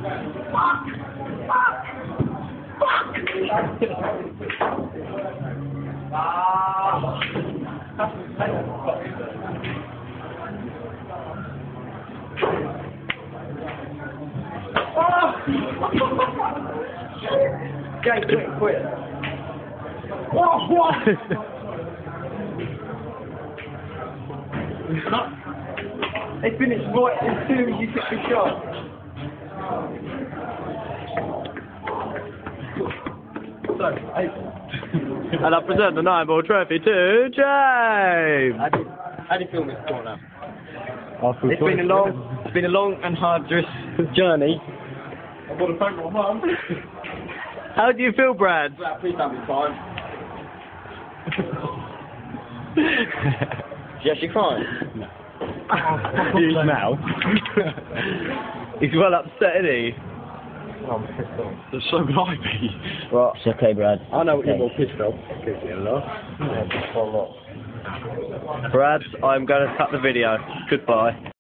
Okay, quit. What? They finished right as soon as you took the shot. So, And I present the 9-ball trophy to James. how do you feel, Mr. Corner? It's been a long and arduous journey. I want to thank my mum. How do you feel, Brad? Brad, please don't be crying. Is he actually crying? No. Now. He's well upset, isn't he? Oh, I'm pissed off. So would I be. Right. It's okay, Brad. I know what you're more pissed off. Gives you a laugh. Brad, I'm going to cut the video. Goodbye.